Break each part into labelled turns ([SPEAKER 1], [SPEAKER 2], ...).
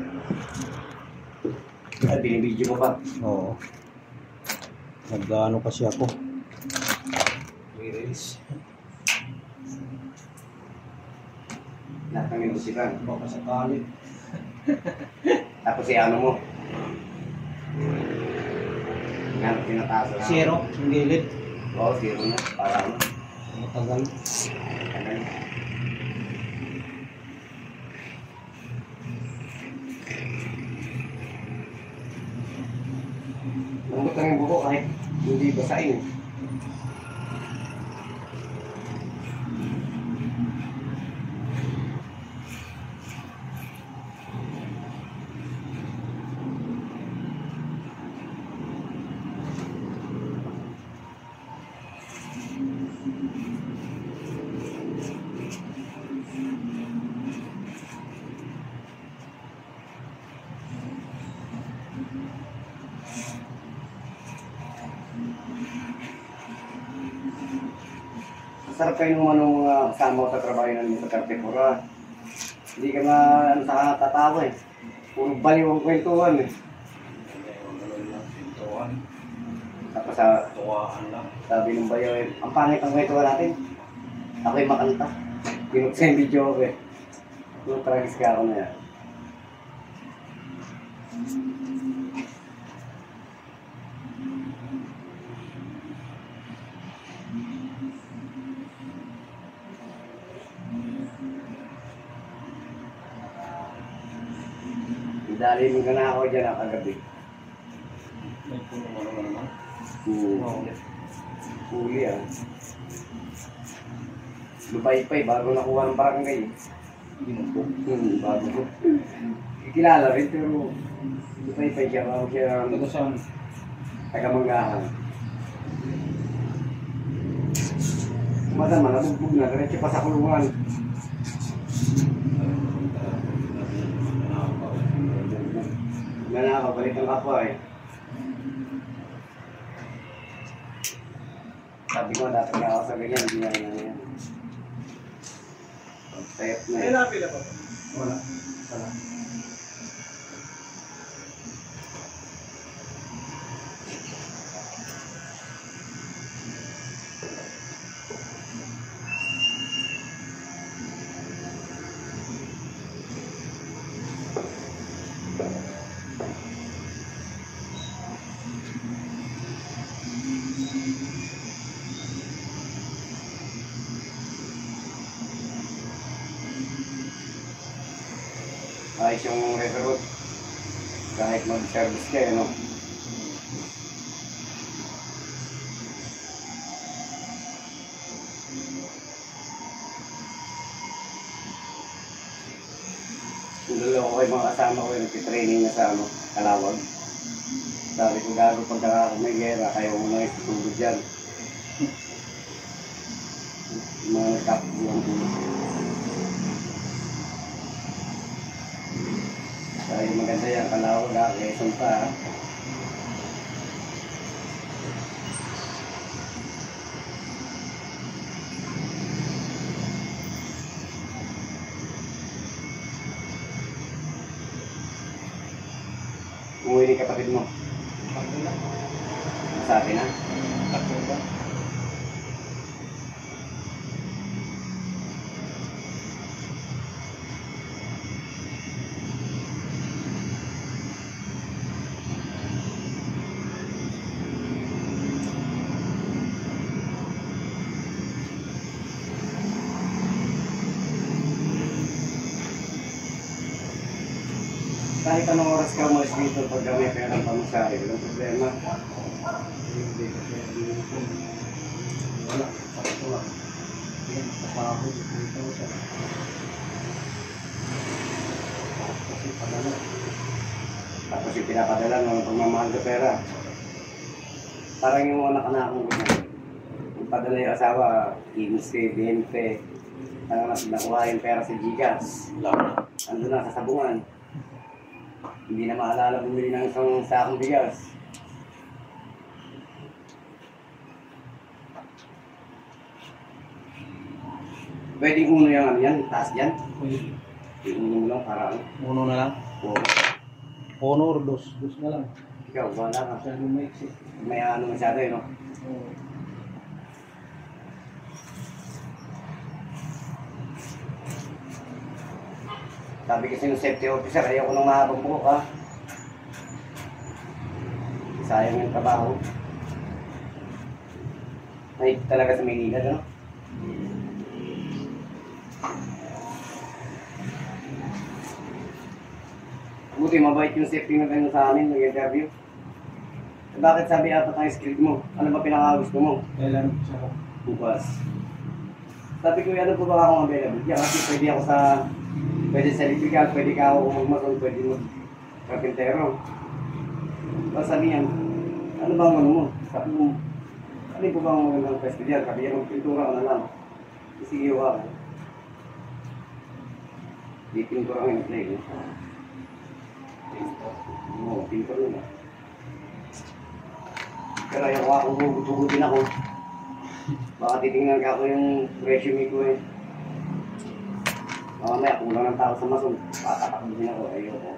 [SPEAKER 1] Ay, binibidyo mo pa.
[SPEAKER 2] Oo. Nag-ano kasi ako.
[SPEAKER 1] Release. Lahat ng musikan.
[SPEAKER 2] Baka sakali.
[SPEAKER 1] Tapos ano mo. Yan, tinataas na.
[SPEAKER 2] Zero, yung gilid.
[SPEAKER 1] Oo, zero na. Para ano.
[SPEAKER 2] Matagal.
[SPEAKER 1] Tagal. Lambot lang yung buko kahit hindi basahin. Sarap kayo nung anong kasama ko sa trabaho yun sa Cartepura. Hindi ka sa tatawa eh. Puro baliw ang kwentuhan eh.
[SPEAKER 2] Pintuan.
[SPEAKER 1] Tapos sa
[SPEAKER 2] Tuwaan lang.
[SPEAKER 1] sabi ng bayaw eh, ang pangit ang kwentuhan natin. Ako'y makanta. Pinuksa yung video ko eh. Yung tragis ka ako na yan. Dali mo ka na ako dyan ang kagabi.
[SPEAKER 2] May puno mo naman.
[SPEAKER 1] Huli. Huli ah. Lupay-pay bago nakuha ng barangay.
[SPEAKER 2] Binumbog.
[SPEAKER 1] Bago ko. Ikilala rin pero lupay-pay siya. Bago siya
[SPEAKER 2] Taga saan?
[SPEAKER 1] taga-manggahan. Madama, nabugbog na. Diretso pa sa kulungan. Nanakaw, balik ang kapwa eh. Sabi ko, dapat na ako sa ganyan, hindi na rin yan. Pagtayap na eh.
[SPEAKER 2] napila pa ba? Wala. Wala.
[SPEAKER 1] Ayos yung referoot. Kahit mag-service kayo, no? Yung dalawa ko yung mga kasama ko yung nagtitraining na sa ano, Kalawag. Sabi ko gago pagka may gera, kayo muna yung tutulog dyan. Yung mga nagkakulang ko. Dahil maganda yan, Kalawag ha, Quezon pa ha. Umuwi ni kapatid mo.
[SPEAKER 2] Takbo na.
[SPEAKER 1] Sabi na.
[SPEAKER 2] Takbo ba?
[SPEAKER 1] Kahit anong oras ka umalis dito pag may perang pamasahe, walang problema.
[SPEAKER 2] Hindi ko siya binukong. Wala. Takbo lang. Yan. Kapahod. Dito siya. Kasi padala.
[SPEAKER 1] Tapos yung pinapadala ng pagmamahal sa pera. Parang yung mga nakanakong ko na. Yung padala yung asawa, 15, 20. Nakuha yung pera sa Gcash.
[SPEAKER 2] Wala.
[SPEAKER 1] Ando na sa sabungan. Hindi na maalala bumili ng isang sakong bigas. Pwedeng uno yung ano yan, taas yan.
[SPEAKER 2] Uy.
[SPEAKER 1] Uno mo lang para ano.
[SPEAKER 2] Uno na lang.
[SPEAKER 1] Oo.
[SPEAKER 2] Honor, dos na lang.
[SPEAKER 1] Ikaw, wala ka.
[SPEAKER 2] Masyado maiksi.
[SPEAKER 1] May ano masyado eh, no?
[SPEAKER 2] Oo.
[SPEAKER 1] Sabi kasi ng safety officer, ayoko nang mahabang buhok ha. Sayang yung trabaho. May talaga sa Maynila, no? Buti mabait yung safety na ganun sa amin, nag-interview. Bakit sabi ata tayo skill mo? Ano ba pinakagusto mo?
[SPEAKER 2] Kailan siya?
[SPEAKER 1] Bukas. Sabi ko, ano po ba akong available? Yeah, kasi pwede sa electrical, pwede ka ako magmason, pwede mag-kapintero. Tapos sabi niya, ano bang ano mo? Sabi ko, ano po bang magandang pwesto diyan? Sabi niya, magpintura ka na lang. Sige ako. Di pintura ko yung play. Oo, pintura na. Pero ayaw akong hugutin ako. Baka titingnan ka ako yung resume ko eh. Mamaya, kung lang ng tao sa mason, patatakbo din ako. Ayoko.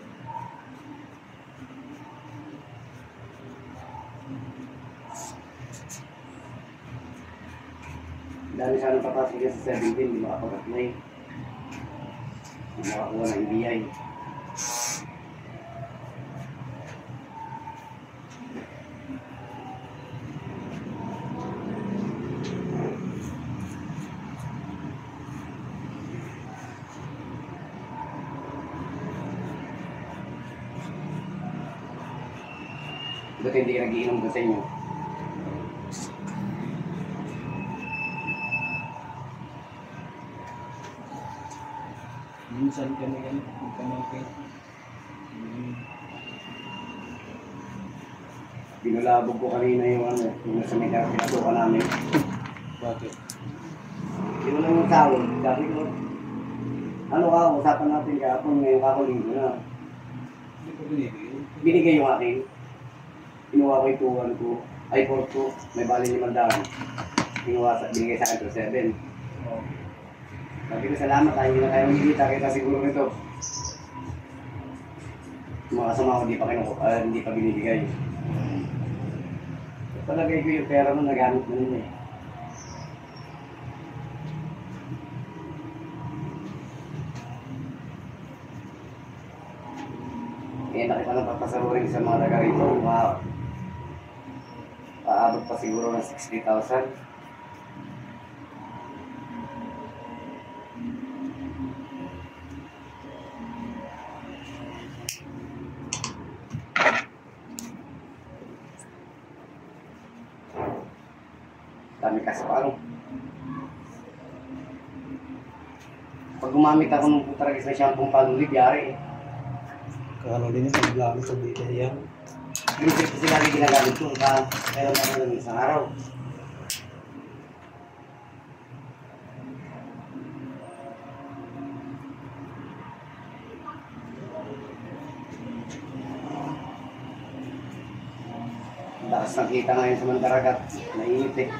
[SPEAKER 1] Dami sana papasok yan sa 17, hindi makapag-apply. Hindi makakuha ng EBI. Ba't hindi ka nag-iinom doon sa inyo?
[SPEAKER 2] Minsan kami yan, magkamangkin.
[SPEAKER 1] Pinulabog ko kanina yung ano, yung nasa may pinasukan namin.
[SPEAKER 2] Bakit?
[SPEAKER 1] Yun lang yung tawag. Sabi ko, ano ka, usapan natin kahapon, ngayon kakulinggo na.
[SPEAKER 2] Hindi ko binibigay.
[SPEAKER 1] Binigay yung akin. Kinuha ko yung tuwan ko, ay 4 ko, may bali 500. Binigay sa akin to 7.
[SPEAKER 2] Oo.
[SPEAKER 1] Sabi ko, salamat tayo, hindi na tayo magigita, kita siguro nito. Yung mga kasama ko, hindi pa binibigay. Palagay ko yung pera mo, nagamit mo nila eh. Eh, nakita ng papasarurin sa mga taga rito, paabot pa siguro ng 60,000. Dami kasi parang pag gumamit ako ng putaragis na shampoo palulid, yari eh.
[SPEAKER 2] Kano din yung paglago sa dito yan.
[SPEAKER 1] Yung kasi lagi ginagamit ko, kaya lang ng isang araw. Lakas ng kita ngayon sa Mandaragat, nainit eh.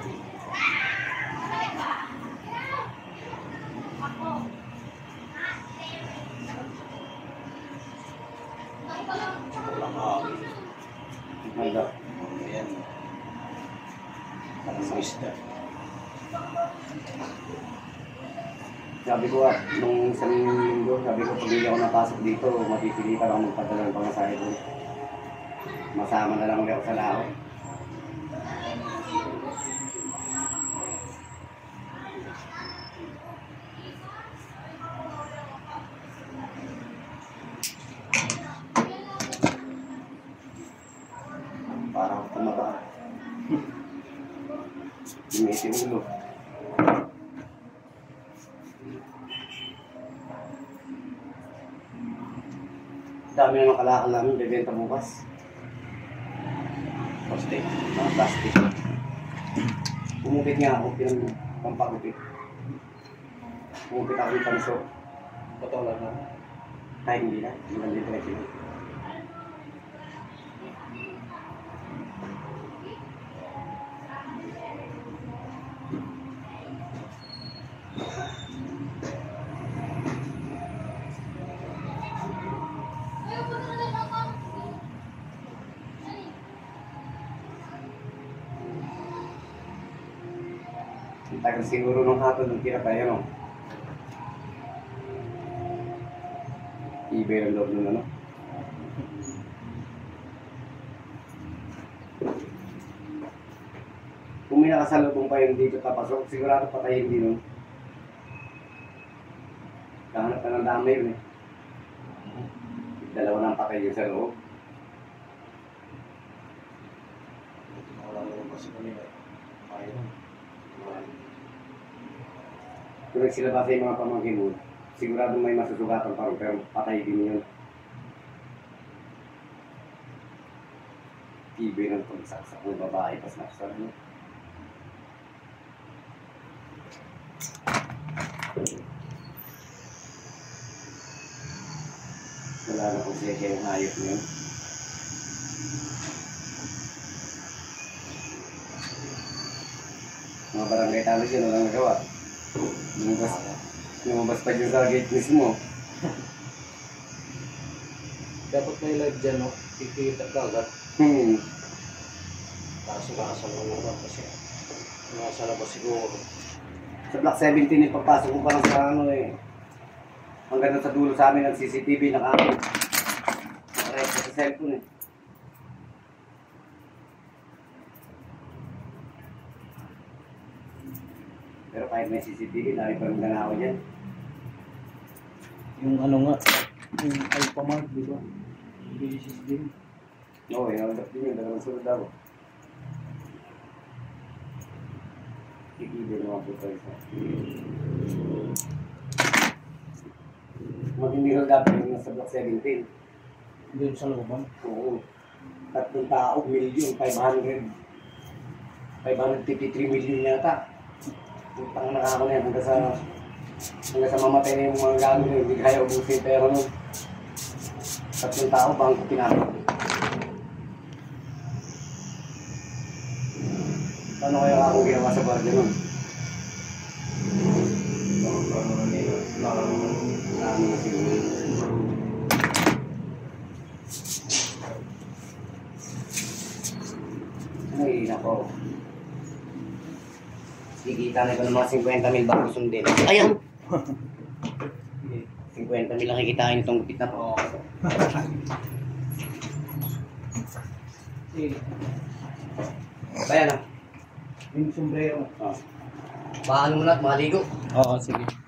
[SPEAKER 1] Manda.
[SPEAKER 2] Ayan. Parang sa isda.
[SPEAKER 1] Sabi ko nung isang linggo, sabi ko pag hindi ako napasok dito, mapipilitan ako magpadala ng pangasahe ko. Masama na lang ulit ako sa lao. Parang tumaba. Lumitin ulo. Dami na makalakal namin, bebenta bukas. Plastic. Mga plastic. Pumupit nga ako, pampagupit. Pumupit ako yung panso.
[SPEAKER 2] Patola na.
[SPEAKER 1] Kahit hindi na, hindi na dito na sila. Tagal siguro nung hapon ng tinapay, ano? Ibay ang loob nun, ano? Kung may nakasalubong pa yun dito papasok, sigurado patayin din nun. Kahanap ka ng dami yun eh. Dalawa ng patay yun sa loob.
[SPEAKER 2] Wala naman kasi kami na. Ayun.
[SPEAKER 1] Kung nagsilabasa yung mga pamangkin mo, sigurado may masusugatan pa rin, pero patay din yun. Ibig ng pagsaksak ng babae, pas nakasal mo. Wala na kung siya yung hayop niyo. Mga barangay talos yun, walang nagawa. Lumabas pa dyan sa gate mismo.
[SPEAKER 2] Dapat may live dyan, no? Kikita ka agad. Kaso nakasal ko naman kasi. Nakasal ba siguro?
[SPEAKER 1] Sa Block 17, ipapasok ko pa lang sa ano eh. Hanggang sa dulo sa amin ng CCTV, naka-upload. Naka-record sa cellphone eh. Pero kahit may CCTV, dami pa rin ganawa dyan.
[SPEAKER 2] Yung ano nga, yung Alphamart, di ba? Yung basis din.
[SPEAKER 1] Oo, inalagap din yun. Dalawang sunod ako. Kikibig naman po tayo sa. Matindi rin dapat yung nasa Block 17.
[SPEAKER 2] Doon sa looban.
[SPEAKER 1] Oo. 3 tao, million, 500. 553 million yata. Putang nakako na yan hanggang sa mamatay na yung mga gano'n yun. Hindi kaya ubusin pero nun. 3 tao, bangko pinakot. Paano kaya ako ginawa sa barya nun? Ano na siguro. Ay, nako. Kikita na ko ng mga 50,000 bago sundin. Ayan! 50,000 lang kikitain itong gupit na to. Kaya na.
[SPEAKER 2] Yung sombrero.
[SPEAKER 1] Paano mo na at maligo?
[SPEAKER 2] Oo, sige.